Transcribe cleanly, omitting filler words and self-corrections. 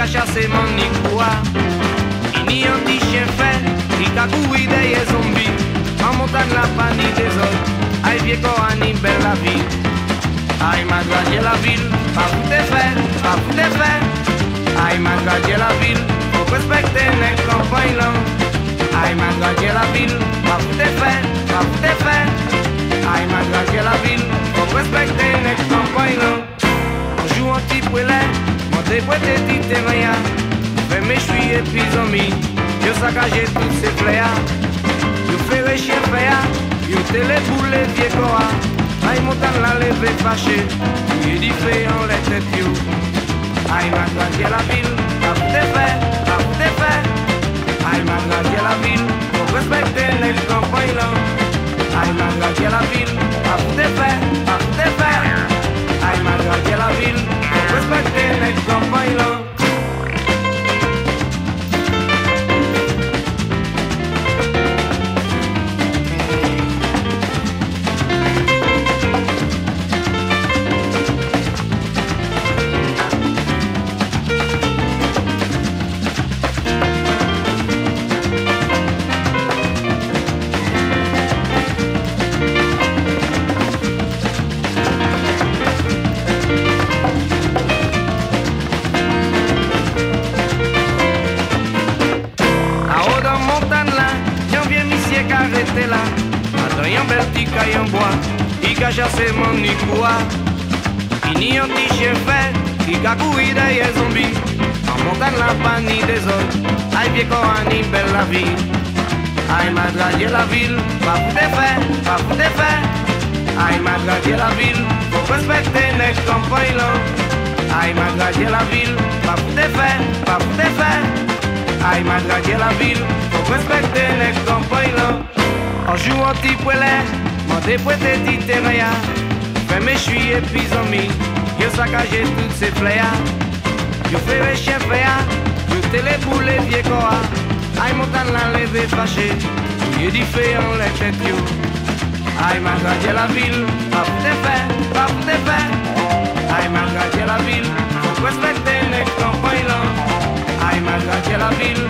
qu'a chassé mon Nicoua. Il n'y a un petit chien fait, il qu'a couru derrière zombie. En montagne la panique des autres, aïe vieux corps anime belle la vie. Aïe m'a gagné la ville, pas vous t'es fait, pas vous t'es fait. Aïe m'a gagné la ville, faut respecter les campagnes là. Aïe m'a gagné la ville, pas vous t'es fait, pas vous t'es fait. Aïe m'a gagné la ville, faut respecter les campagnes là. On joue un petit poulet, mon dépoté dit t'es rien. Fais mes chouilles et puis amis, je saccagé tous ces fléas. Je fais les chiens féas, je téléboule les vieux corps. Aïe montagne la levée fâchée, il dit fait en les têtes you. Aïe m'a gagné la ville, pas vous t'es fait, pas vous t'es fait. Aïe m'a gagné la ville, faut respecter les campagnes là. Aïe m'a gagné la ville, pas vous t'es fait, pas vous t'es fait. Aïe m'a gagné la ville, faut respecter les campagnes là. Arrêtez là, attends y'a un bel petit caille en bois, il a chassé mon Nicoua. Il n'y a un petit chien fait, il a couru derrière zombie. En montagne la panique des autres, aïe vieux corps anime belle la vie. Aïe m'a gagné la ville, pas vous t'es fait, pas vous t'es fait. Aïe m'a gagné la ville, faut respecter les campagnes là. Aïe m'a gagné la ville, pas vous t'es fait, pas vous t'es fait. Aïe m'a gagné la ville, faut respecter les campagnes là. On joue un petit poulet, mon dépoté dit t'es rien. Fais mes chouilles et puis amis, je saccagé toutes ces fléas. Je fais les chiens féas, je téléboule les vieux corps. Aïe montagne la levée fâchée, il dit fait en les têtes you. Aïe m'a gagné la ville, pas vous t'es fait, pas vous t'es fait. Aïe m'a gagné la ville, faut respecter les campagnes là. Aïe m'a gagné la ville,